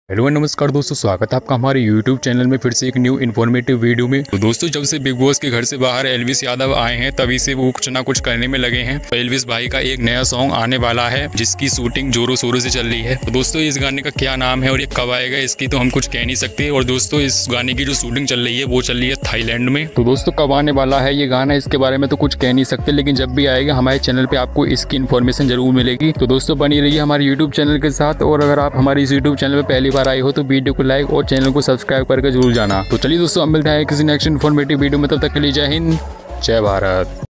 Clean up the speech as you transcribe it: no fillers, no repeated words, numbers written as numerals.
Hello नमस्कार दोस्तों, स्वागत है आपका हमारे YouTube चैनल में फिर से एक न्यू इन्फॉर्मेटिव वीडियो में। तो दोस्तों, जब से बिग बॉस के घर से बाहर एल्विस यादव आए हैं तभी से वो कुछ ना कुछ करने में लगे हैं। तो एल्विस भाई का एक नया सॉन्ग आने वाला है जिसकी शूटिंग जोरों शोरों से चल रही है। तो दोस्तों, इस गाने का क्या नाम है और ये कब आएगा इसकी तो हम कुछ कह नहीं सकते। और दोस्तों, इस गाने की जो शूटिंग चल रही है वो चल रही है थाईलैंड में। तो दोस्तों, कब आने वाला है ये गाना इसके बारे में तो कुछ कह नहीं सकते, लेकिन जब भी आएगा हमारे चैनल पे आपको इसकी इन्फॉर्मेशन जरूर मिलेगी। तो दोस्तों, बनी रहिए हमारे यूट्यूब चैनल के साथ। और अगर आप हमारे इस यूट्यूब चैनल पे पहली बार आए हो तो वीडियो को लाइक और चैनल को सब्सक्राइब करके जरूर जाना। तो चलिए दोस्तों, अब मिलते हैं किसी नेक्स्ट इन्फॉर्मेटिव वीडियो में। तब तक के लिए जय हिंद, जय भारत।